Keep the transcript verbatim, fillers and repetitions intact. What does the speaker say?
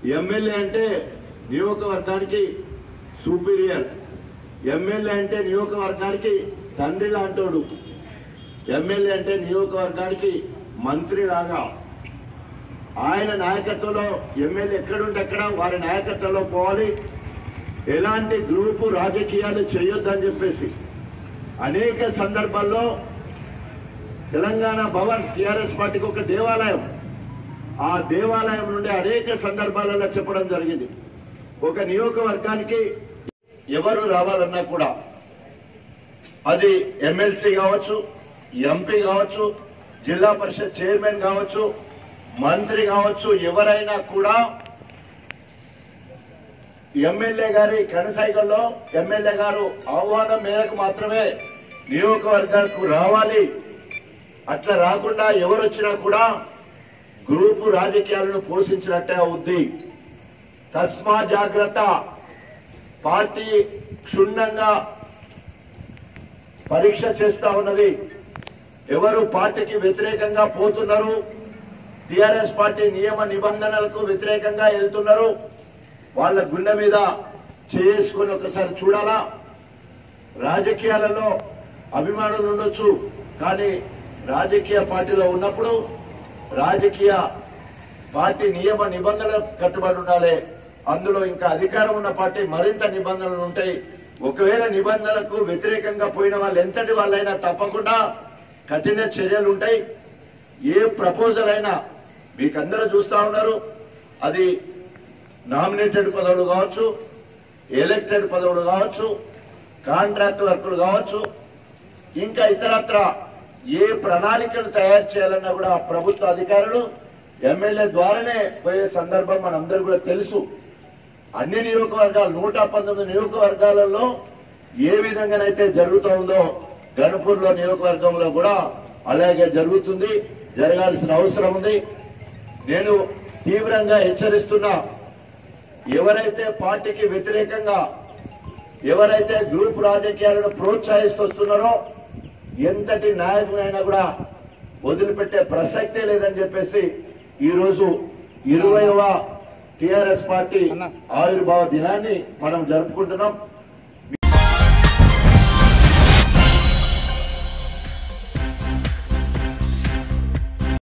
MLA అంటే నియోజకవర్గానికి superior, MLA అంటే నియోజకవర్గానికి తండ్రి లాంటోడు, ఎమ్మెల్యే అంటే నియోజకవర్గానికి మంత్రి లాగా. ఆయన నాయకత్వంలో ఎమ్మెల్యే ఎక్కడుంటే ఎక్కడ వారి నాయకత్వంలో పోవాలి, ఎలాంటి గ్రూపు రాజకీయాలు చేయొద్దని చెప్పేసి అనేక సందర్భాల్లో తెలంగాణ భవన్ టీఆర్ఎస్ పార్టీకి ఒక దేవాలయం, ఆ దేవాలయం నుండి అనేక సందర్భాలలో చెప్పడం జరిగింది. ఒక నియోజకవర్గానికి ఎవరు రావాలన్నా కూడా అది ఎమ్మెల్సీ కావచ్చు, ఎంపీ కావచ్చు, జిల్లా పరిషత్ చైర్మన్ కావచ్చు, మంత్రి కావచ్చు, ఎవరైనా కూడా ఎమ్మెల్యే గారి కనసైగల్లో ఎమ్మెల్యే గారు ఆహ్వానం మేరకు మాత్రమే నియోజకవర్గానికి రావాలి. అట్లా రాకుండా ఎవరు వచ్చినా కూడా గ్రూపు రాజకీయాలను పోషించినట్టే అవుద్ది. తస్మా జాగ్రత్త. పార్టీ క్షుణ్ణంగా పరీక్ష చేస్తా ఉన్నది. ఎవరు పార్టీకి వ్యతిరేకంగా పోతున్నారు, టిఆర్ఎస్ పార్టీ నియమ నిబంధనలకు వ్యతిరేకంగా వెళ్తున్నారు, వాళ్ళ గుండె మీద చేసుకుని ఒకసారి చూడాలా. రాజకీయాలలో అభిమానులు ఉండొచ్చు, కానీ రాజకీయ పార్టీలో ఉన్నప్పుడు రాజకీయ పార్టీ నియమ నిబంధనలకు కట్టుబడి ఉండాలి. అందులో ఇంకా అధికారం ఉన్న పార్టీ మరింత నిబంధనలు ఉంటాయి. ఒకవేళ నిబంధనలకు వ్యతిరేకంగా పోయిన వాళ్ళు ఎంతటి వాళ్ళైనా తప్పకుండా కఠిన చర్యలు ఉంటాయి. ఏ ప్రపోజల్ అయినా మీకు అందరూ చూస్తా ఉన్నారు, అది నామినేటెడ్ పదవులు కావచ్చు, ఎలక్టెడ్ పదవులు కావచ్చు, కాంట్రాక్ట్ వర్కులు కావచ్చు, ఇంకా ఇతరత్ర ఏ ప్రణాళికలు తయారు చేయాలన్నా కూడా ప్రభుత్వ అధికారులు ఎమ్మెల్యే ద్వారానే పోయే సందర్భం మనందరూ కూడా తెలుసు. అన్ని నియోజకవర్గాలు నూట పంతొమ్మిది నియోజకవర్గాలలో ఏ విధంగానైతే జరుగుతూ ఉందో గణపూర్లో నియోజకవర్గంలో కూడా అలాగే జరుగుతుంది, జరగాల్సిన అవసరం ఉంది. నేను తీవ్రంగా హెచ్చరిస్తున్నా, ఎవరైతే పార్టీకి వ్యతిరేకంగా ఎవరైతే గ్రూప్ రాజకీయాలను ప్రోత్సహిస్తూ వస్తున్నారో ఎంతటి నాయకులైనా కూడా వదిలిపెట్టే ప్రసక్తే లేదని చెప్పేసి ఈరోజు ఇరవైవ టిఆర్ఎస్ పార్టీ ఆవిర్భావ దినాన్ని మనం జరుపుకుంటున్నాం.